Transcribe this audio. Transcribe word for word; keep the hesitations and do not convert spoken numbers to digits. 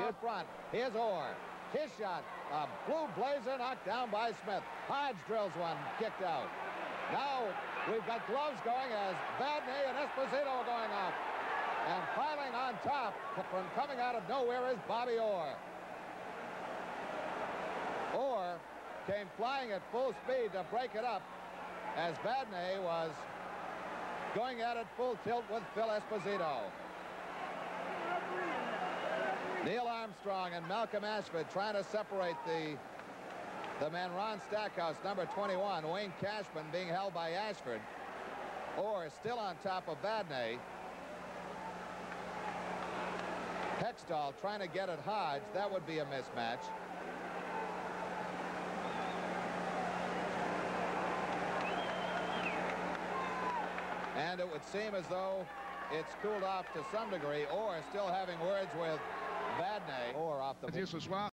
to front. Here's Orr. His shot. A blue blazer knocked down by Smith. Hodge drills one. Kicked out. Now we've got gloves going as Vadnais and Esposito are going off. And piling on top from coming out of nowhere is Bobby Orr. Orr came flying at full speed to break it up as Vadnais was going at it full tilt with Phil Esposito. Neil Armstrong and Malcolm Ashford trying to separate the the man Ron Stackhouse, number twenty-one. Wayne Cashman being held by Ashford. Orr still on top of Vadnais. Hextall trying to get at Hodge. That would be a mismatch. And it would seem as though it's cooled off to some degree. Orr still having words with Vadnais. Orr off the...